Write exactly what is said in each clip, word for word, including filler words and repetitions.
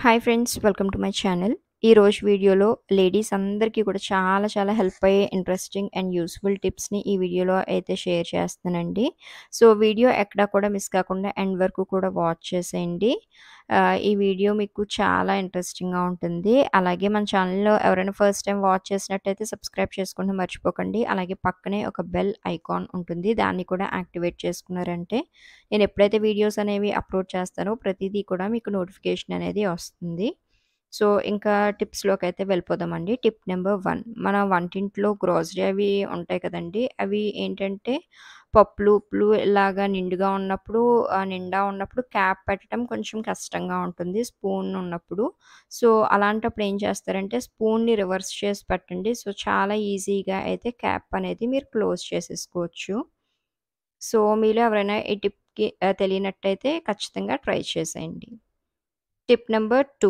Hi friends, welcome to my channel. ఈరోజు వీడియోలో ladies అందరికీ కూడా చాలా చాలా హెల్ప్ అయ్యే ఇంట్రెస్టింగ్ అండ్ యూస్ఫుల్ టిప్స్‌ని ఈ వీడియోలో అయితే షేర్ చేస్తానండి. సో, వీడియో ఎక్కడా కూడా మిస్ కాకుండా ఎండ్ వరకు కూడా వాచ్ చేసేయండి. ఆహ్, ఈ వీడియో మీకు చాలా ఇంట్రెస్టింగ్‌గా ఉంటుంది. అలాగే మన ఛానల్‌లో ఎవరైనా ఫస్ట్ టైమ్ వాచ్ చేసినట్టయితే సబ్స్క్రైబ్ చేసుకోవడం మర్చిపోకండి. అలాగే పక్కనే ఒక బెల్ ఐకాన్ ఉంటుంది. దాన్ని కూడా యాక్టివేట్ చేసుకున్నారంటే నేను ఎప్పుడైతే వీడియోస్ అనేవి అప్లోడ్ చేస్తానో ప్రతిదీ కూడా మీకు నోటిఫికేషన్ అనేది వస్తుంది. సో, ఇంకా టిప్స్‌లోకైతే వెళ్ళిపోదామండి. టిప్ నెంబర్ వన్, మన వంటింట్లో గ్రోసరీ అవి ఉంటాయి కదండీ! అవి ఏంటంటే పప్పులు, ఉప్పులు ఇలాగా నిండుగా ఉన్నప్పుడు ఆహ్, నిండా ఉన్నప్పుడు క్యాప్ పెట్టడం కొంచెం కష్టంగా ఉంటుంది స్పూన్ ఉన్నప్పుడు. సో, అలాంటప్పుడు ఏం చేస్తారంటే స్పూన్‌ని రివర్స్ చేసి పెట్టండి. సో, చాలా ఈజీగా అయితే క్యాప్ అనేది మీరు క్లోజ్ చేసేసుకోవచ్చు. సో, మీలో ఎవరైనా ఈ టిప్‌కి ఆహ్, తెలియనట్టయితే ఖచ్చితంగా ట్రై చేసేయండి. టిప్ నంబర్ టూ,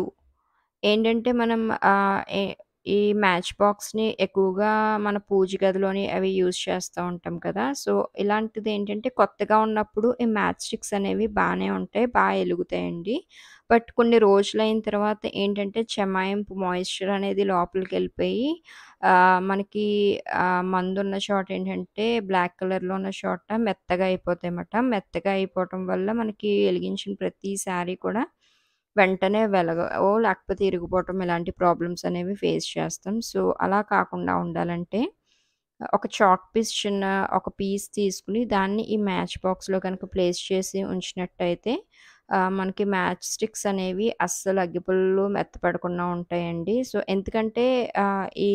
ఏంటంటే మనం ఆహ్, ఎ ఈ మ్యాచ్ బాక్స్‌ని ఎక్కువగా మన పూజ గదిలోని అవి యూజ్ చేస్తా ఉంటాం కదా! సో, ఇలాంటిదేంటంటే కొత్తగా ఉన్నప్పుడు ఈ మ్యాచ్ స్టిక్స్ అనేవి బానే ఉంటాయి. బా ఎలుగుతాయండి. బట్ కొన్ని రోజులైన తర్వాత ఏంటంటే చెమాయింపు మాయిశ్చర్ అనేది లోపలికెళ్ళిపోయి ఆహ్, మనకి ఆహ్, మందున్న చోట ఏంటంటే బ్లాక్ కలర్‌లో ఉన్న చోట మెత్తగా అయిపోతాయన్నమాట. మెత్తగా అయిపోవటం వల్ల మనకి ఎలిగించిన ప్రతిసారి కూడా వెంటనే వెలగవో లేకపోతే ఇరిగిపోవటం ఇలాంటి ప్రాబ్లమ్స్ అనేవి ఫేస్ చేస్తాం. సో, అలా కాకుండా ఉండాలంటే ఒక చాక్ పీస్ చిన్న ఒక పీస్ తీసుకొని దాన్ని ఈ మ్యాచ్ బాక్స్‌లో గనుక ప్లేస్ చేసి ఉంచినట్టయితే ఆహ్, మనకి మ్యాచ్ స్టిక్స్ అనేవి అస్సలు అగ్గిపుల్లలు మెత్తపడకుండా ఉంటాయండి. సో, ఎందుకంటే ఆహ్, ఈ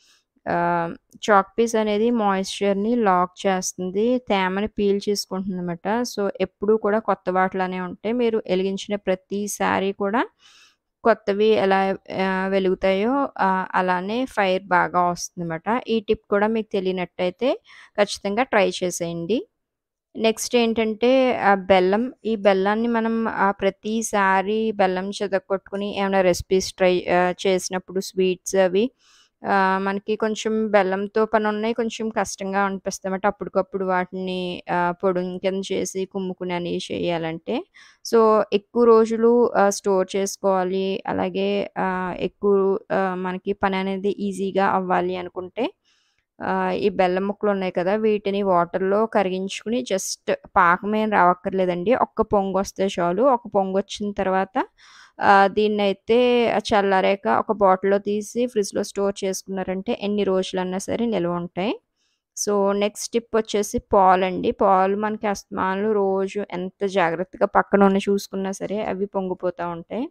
ఆహ్, చాక్ పీస్ అనేది మాయిశ్చర్‌ని లాక్ చేస్తుంది. తేమని పీల్చేసుకుంటుందన్నమాట. సో, ఎప్పుడూ కూడా కొత్త వాటిలానే ఉంటాయి. మీరు ఎలిగించిన ప్రతిసారి కూడా కొత్తవి ఎలా ఆహ్, వెలుగుతాయో ఆహ్, అలానే ఫైర్ బాగా వస్తుందన్నమాట. ఈ టిప్ కూడా మీకు తెలియనట్టయితే ఖచ్చితంగా ట్రై చేసేయండి. నెక్స్ట్ ఏంటంటే ఆహ్, బెల్లం. ఈ బెల్లాన్ని మనం ఆహ్, ప్రతిసారి బెల్లం చితక్కొట్టుకొని ఏమైనా రెసిపీస్ ట్రై ఆహ్, చేసినప్పుడు స్వీట్స్ అవి ఆహ్, మనకి కొంచెం బెల్లంతో పనున్నాయి. కొంచెం కష్టంగా అనిపిస్తాయన్నమాట. అప్పటికప్పుడు వాటిని ఆహ్, పొడిం కింద చేసి కుమ్ముకుని అని చేయాలంటే. సో, ఎక్కువ రోజులు ఆహ్, స్టోర్ చేసుకోవాలి. అలాగే ఆహ్, ఎక్కువ ఆహ్, మనకి పననేది ఈజీగా అవ్వాలి అనుకుంటే ఆహ్, ఈ బెల్లం ముక్కలున్నాయి కదా! వీటిని వాటర్‌లో కరిగించుకొని జస్ట్ పాకమేం రావక్కర్లేదండి. ఒక్క పొంగొస్తే చాలు. ఒక పొంగొచ్చిన తర్వాత ఆహ్, దీన్నైతే చల్లారాక ఒక బాటిల్‌లో తీసి ఫ్రిడ్జ్‌లో స్టోర్ చేసుకున్నారంటే ఎన్ని రోజులన్నా సరే నిలవుంటాయి. సో, నెక్స్ట్ టిప్ వచ్చేసి పాలండి. పాలు మనకి అస్తమానం రోజు ఎంత జాగ్రత్తగా పక్కనుండి చూసుకున్నా సరే అవి పొంగిపోతా ఉంటాయి.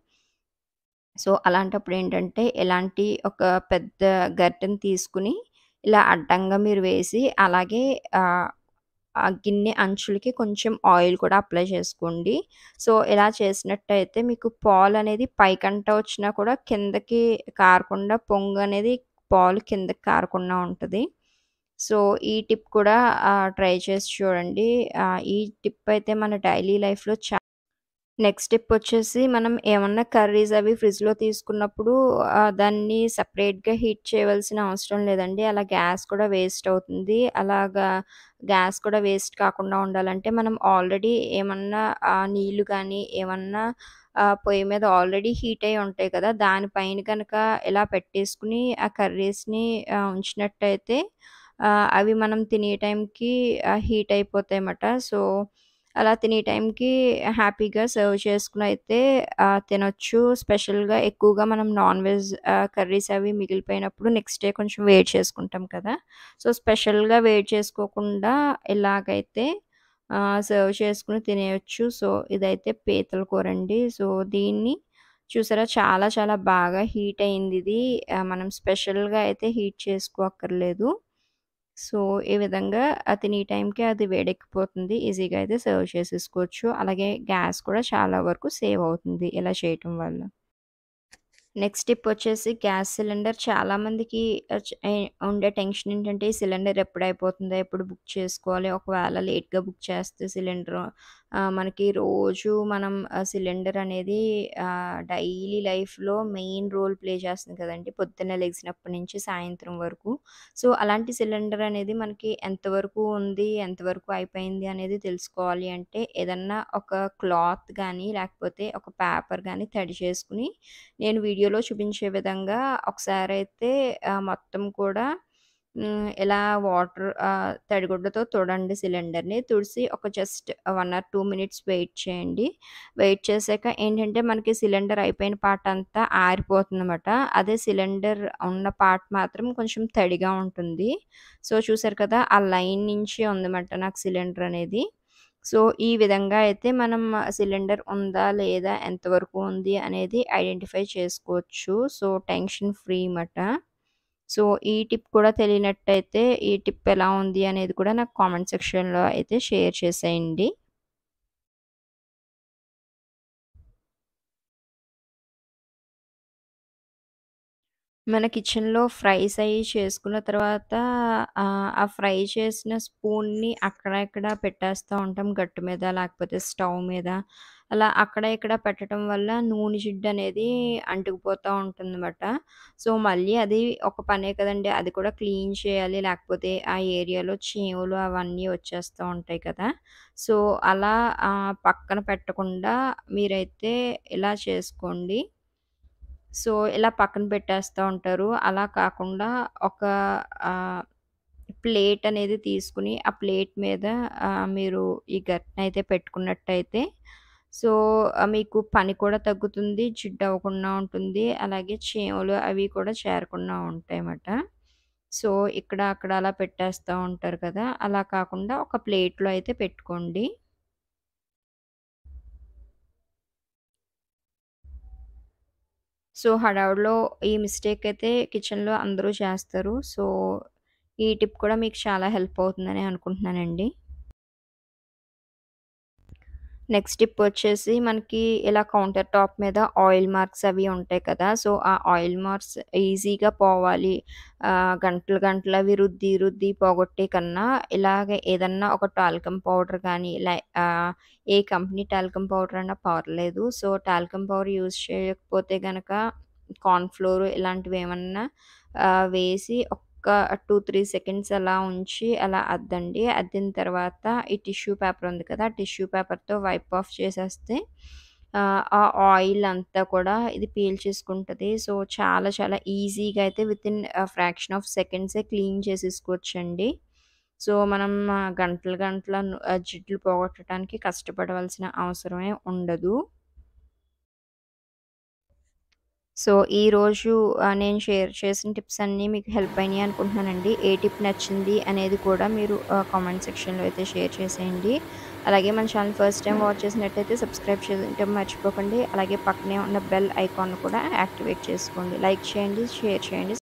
సో, అలాంటప్పుడేంటంటే, ఇలాంటి ఒక పెద్ద గరిటెని తీసుకొని, ఇలా అడ్డంగా మీరు వేసి, అలాగే ఆహ్, ఆ గిన్నె అంచులకి కొంచెం ఆయిల్ కూడా అప్లై చేసుకోండి. సో, ఇలా చేసినట్టయితే మీకు పాలనేది పైకంట వచ్చినా కూడా కిందకి కారకుండా పొంగనేది పాలు కిందకి కారకుండా ఉంటది. సో, ఈ టిప్ కూడా ఆహ్, ట్రై చేసి చూడండి. ఆహ్, ఈ టిప్ అయితే మన డైలీ లైఫ్‌లో చా నెక్స్ట్ స్టెప్ వచ్చేసి మనం ఏమన్నా కర్రీస్ అవి ఫ్రిడ్జ్‌లో తీసుకున్నప్పుడు ఆహ్, దాన్ని సెపరేట్‌గా హీట్ చేయవలసిన అవసరం లేదండి. అలా గ్యాస్ కూడా వేస్ట్ అవుతుంది. అలాగా గ్యాస్ కూడా వేస్ట్ కాకుండా ఉండాలంటే మనం ఆల్రెడీ ఏమన్నా ఆహ్, నీళ్లు గానీ, ఏమన్నా ఆహ్, పొయ్యి మీద ఆల్రెడీ హీట్ అయ్యి ఉంటాయి కదా! దాని పైన గనక ఇలా పెట్టేసుకొని ఆ కర్రీస్‌ని ఆహ్, ఉంచినట్టయితే ఆహ్, అవి మనం తినే టైంకి ఆహ్, హీట్ అయిపోతాయన్నమాట. సో, అలా తినే టైంకి హ్యాపీగా సర్వ్ చేసుకొనైతే ఆహ్, తినొచ్చు. స్పెషల్‌గా ఎక్కువగా మనం నాన్ వెజ్ ఆహ్, కర్రీస్ అవి మిగిలిపోయినప్పుడు నెక్స్ట్ డే కొంచెం వేడి చేసుకుంటాం కదా! సో, స్పెషల్‌గా వేడి చేసుకోకుండా ఇలాగైతే ఆహ్, సర్వ్ చేసుకొని తినేయొచ్చు. సో, ఇదైతే పీతల కూరండి. సో, దీన్ని చూసారా చాలా చాలా బాగా హీట్ అయిందిది. ఆహ్, మనం స్పెషల్‌గా అయితే హీట్ చేసుకోక్కర్లేదు. సో, ఈ విధంగా అది తినే టైంకి అది వేడెక్కిపోతుంది. ఈజీగా అయితే సర్వ్ చేసేసుకోవచ్చు. అలాగే గ్యాస్ కూడా చాలా వరకు సేవ్ అవుతుంది ఇలా చేయటం వల్ల. నెక్స్ట్ టిప్ వచ్చేసి గ్యాస్ సిలిండర్ చాలామందికి ఆహ్, చ్ ఎ ఉండే టెన్షన్ ఏంటంటే ఈ సిలిండర్ ఎప్పుడైపోతుందో, ఎప్పుడు బుక్ చేసుకోవాలి, ఒకవేళ లేట్‌గా బుక్ చేస్తే సిలిండరు ఆహ్, మనకి రోజు మనం ఆహ్, సిలిండర్ అనేది ఆహ్, డైలీ లైఫ్‌లో మెయిన్ రోల్ ప్లే చేస్తుంది కదండీ! పొద్దున్నే లెగిసినప్పటి నుంచి సాయంత్రం వరకు. సో, అలాంటి సిలిండర్ అనేది మనకి ఎంతవరకు ఉంది, ఎంతవరకు అయిపోయింది అనేది తెలుసుకోవాలి అంటే ఏదన్నా ఒక క్లాత్ గానీ, లేకపోతే ఒక పేపర్ గానీ తడి చేసుకొని, నేను వీడియోలో చూపించే విధంగా ఒకసారైతే ఆహ్, మొత్తం కూడా హ్మ్. ఇలా వాటర్ ఆహ్, తడిగుడ్డతో తుడండి సిలిండర్‌ని. తుడిసి ఒక జస్ట్ ఒకటి ఆర్ రెండు మినిట్స్ వెయిట్ చేయండి. వెయిట్ చేశాక ఏంటంటే, మనకి సిలిండర్ అయిపోయిన పార్ట్ అంతా ఆరిపోతుందన్నమాట. అదే సిలిండర్ ఉన్న పార్ట్ మాత్రం కొంచెం తడిగా ఉంటుంది. సో, చూసారు కదా! ఆ లైన్ నుంచి ఉందన్నమాట నాకు సిలిండర్ అనేది. సో, ఈ విధంగా అయితే మనం సిలిండర్ ఉందా? లేదా? ఎంతవరకు ఉంది? అనేది ఐడెంటిఫై చేసుకోవచ్చు. సో, టెన్షన్ ఫ్రీ మాట. సో, ఈ టిప్ కూడా తెలియనట్టయితే, ఈ టిప్ ఎలా ఉంది అనేది కూడా నాకు కామెంట్ సెక్షన్‌లో అయితే షేర్ చేసేయండి. మన కిచెన్‌లో ఫ్రైస్ అయ్యి చేసుకున్న తర్వాత ఆహ్, ఆ ఫ్రై చేసిన స్పూన్‌ని అక్కడ ఇక్కడ పెట్టేస్తా ఉంటాం గట్టు మీద, లేకపోతే స్టవ్ మీద. అలా అక్కడ ఇక్కడ పెట్టడం వల్ల నూనె జిడ్డనేది అంటుకుపోతా ఉంటుందన్నమాట. సో, మళ్ళీ అది ఒక పనే కదండీ! అది కూడా క్లీన్ చేయాలి. లేకపోతే ఆ ఏరియాలో చీమలు అవన్నీ వచ్చేస్తా ఉంటాయి కదా! సో, అలా ఆహ్, పక్కన పెట్టకుండా మీరైతే ఇలా చేసుకోండి. సో, ఇలా పక్కన పెట్టేస్తా ఉంటారు. అలా కాకుండా ఒక ఆహ్, ప్లేట్ అనేది తీసుకొని, ఆ ప్లేట్ మీద ఆహ్, మీరు ఈ గరిటెనైతే పెట్టుకున్నట్టయితే, సో, ఆహ్, మీకు పని కూడా తగ్గుతుంది. జిడ్డవ్వకుండా ఉంటుంది. అలాగే చీమలు అవి కూడా చేరకుండా ఉంటాయన్నమాట. సో, ఇక్కడ, అక్కడ అలా పెట్టేస్తా ఉంటారు కదా! అలా కాకుండా ఒక ప్లేట్‌లో అయితే పెట్టుకోండి. సో, హడావిడిలో ఈ మిస్టేక్ అయితే కిచెన్‌లో అందరూ చేస్తారు. సో, ఈ టిప్ కూడా మీకు చాలా హెల్ప్ అవుతుందని అనుకుంటున్నానండి. నెక్స్ట్ టిప్ వచ్చేసి మనకి ఇలా కౌంటర్ టాప్ మీద ఆయిల్ మార్క్స్ అవి ఉంటాయి కదా! సో, ఆ ఆయిల్ మార్క్స్ ఈజీగా పోవాలి. ఆహ్, గంటలు గంటలు అవి రుద్ది, రుద్ది పోగొట్టే కన్నా ఇలాగ ఏదన్నా ఒక టాల్కమ్ పౌడర్ గానీ, లై ఆహ్, ఏ కంపెనీ టాల్కమ్ పౌడర్ అన్నా పర్లేదు. సో, టాల్కమ్ పౌడర్ యూజ్ చేయకపోతే గనక కార్న్ ఫ్లోర్ ఇలాంటివేమన్నా ఆహ్, వేసి ఒక్క రెండు, మూడు సెకండ్స్ అలా ఉంచి అలా అద్దండి. అద్దిన తర్వాత ఈ టిష్యూ పేపర్ ఉంది కదా! ఆ టిష్యూ పేపర్‌తో వైప్ ఆఫ్ చేసేస్తే ఆహ్, ఆ ఆయిల్ అంతా కూడా ఇది పీల్చేసుకుంటది. సో, చాలా చాలా ఈజీగా అయితే వితిన్ ఆహ్, ఫ్రాక్షన్ ఆఫ్ సెకండ్సే క్లీన్ చేసేసుకోవచ్చండి. సో, మనం ఆహ్, గంటలు గంటల ను ఆహ్, జిడ్లు పోగొట్టడానికి కష్టపడవలసిన అవసరమే ఉండదు. సో, ఈరోజు ఆహ్, నేను షేర్ చేసిన టిప్స్ అన్నీ మీకు హెల్ప్ అయినాయి అనుకుంటున్నానండి. ఏ టిప్ నచ్చింది అనేది కూడా మీరు ఆహ్, కామెంట్ సెక్షన్‌లో అయితే షేర్ చేసేయండి. అలాగే మన ఛానల్ ఫస్ట్ టైమ్ వాచ్ చేసినట్టయితే సబ్స్క్రైబ్ చేయడం మర్చిపోకండి. అలాగే పక్కనే ఉన్న బెల్ ఐకాన్‌ను కూడా యాక్టివేట్ చేసుకోండి. లైక్ చేయండి, షేర్ చేయండి.